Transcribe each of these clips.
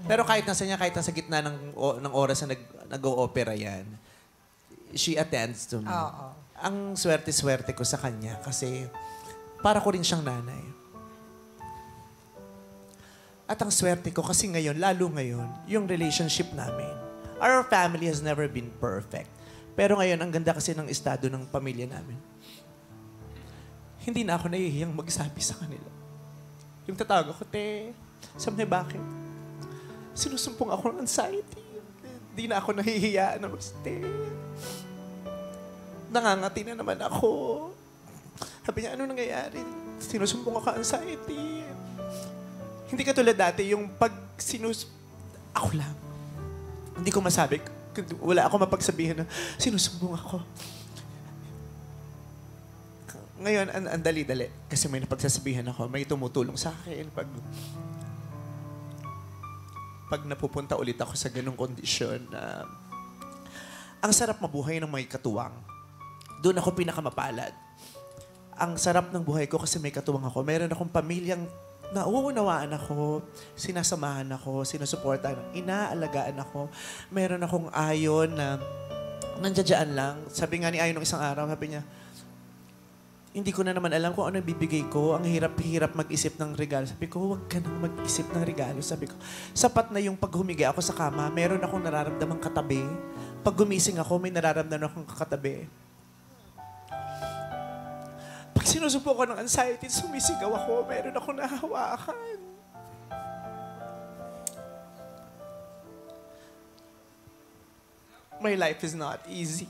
Pero kahit nasa gitna ng oras na nag-o-opera yan, she attends to me. Oo. Ang swerte-swerte ko sa kanya kasi para ko rin siyang nanay. At ang swerte ko kasi ngayon, lalo ngayon, yung relationship namin. Our family has never been perfect. Pero ngayon, ang ganda kasi ng estado ng pamilya namin. Hindi na ako nahihiyang magsabi sa kanila. Yung tatawag ako, te, sabi niya, bakit? Sinusumpong ako ng anxiety. Hindi na ako nahihiya na te. Nangangati na naman ako. Sabi niya, ano nangyayari? Sinusumpong ako anxiety. Hindi katulad dati, yung pag ako lang. Hindi ko masabi. Wala ako mapagsabihin na sinusumbong ako. Ngayon, ang dali-dali. Kasi may napagsasabihan ako. May tumutulong sa akin. Pag napupunta ulit ako sa ganung kondisyon na ang sarap mabuhay ng may katuwang. Doon ako pinakamapalad. Ang sarap ng buhay ko kasi may katuwang ako. Meron akong pamilyang nauunawaan ako, sinasamahan ako, sinusuportahan, inaalagaan ako. Meron akong ayon na nandiyan lang. Sabi nga ni Ayon ng isang araw, sabi niya, hindi ko na naman alam kung ano bibigay ko. Ang hirap-hirap mag-isip ng regalo. Sabi ko, huwag ka nang mag-isip ng regalo. Sabi ko, sapat na yung pag humiga ako sa kama, meron akong nararamdamang katabi. Pag gumising ako, may nararamdaman akong katabi. Pag sinusupo ko ng anxiety, sumisigaw ako, meron akong nahahawakan. My life is not easy.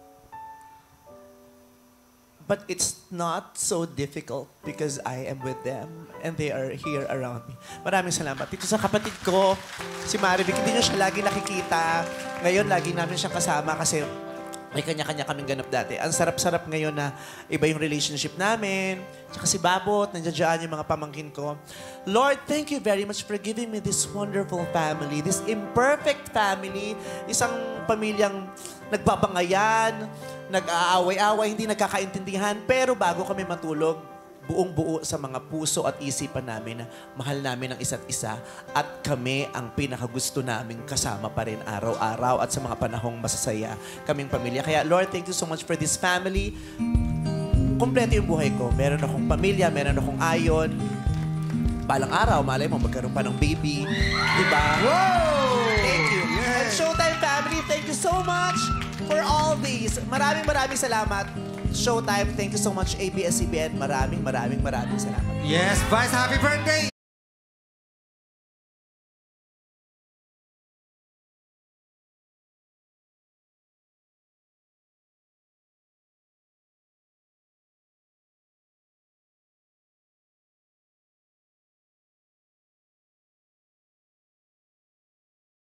But it's not so difficult because I am with them and they are here around me. Maraming salamat. Dito sa kapatid ko, si Marivic, hindi niya siya lagi nakikita. Ngayon, lagi namin siya kasama kasi may kanya-kanya kaming ganap dati. Ang sarap-sarap ngayon na iba yung relationship namin. Tsaka si Babot, nandiyan yung mga pamangkin ko. Lord, thank you very much for giving me this wonderful family, this imperfect family, isang pamilyang nagbabangayan, nag-aaway-aaway, hindi nagkakaintindihan. Pero bago kami matulog, buong-buo sa mga puso at isipan namin na mahal namin ang isa't isa at kami ang pinakagusto naming kasama pa rin araw-araw at sa mga panahong masasaya kaming pamilya. Kaya Lord, thank you so much for this family. Kompleto yung buhay ko. Meron akong pamilya, meron akong ayon. Balang araw, malay mo, magkaroon pa ng baby. Diba? Wow! Thank you. Yes. And Showtime family, thank you so much for all these. Maraming salamat. Showtime, thank you so much, ABS-CBN. Maraming salamat. Yes, Vice, happy birthday!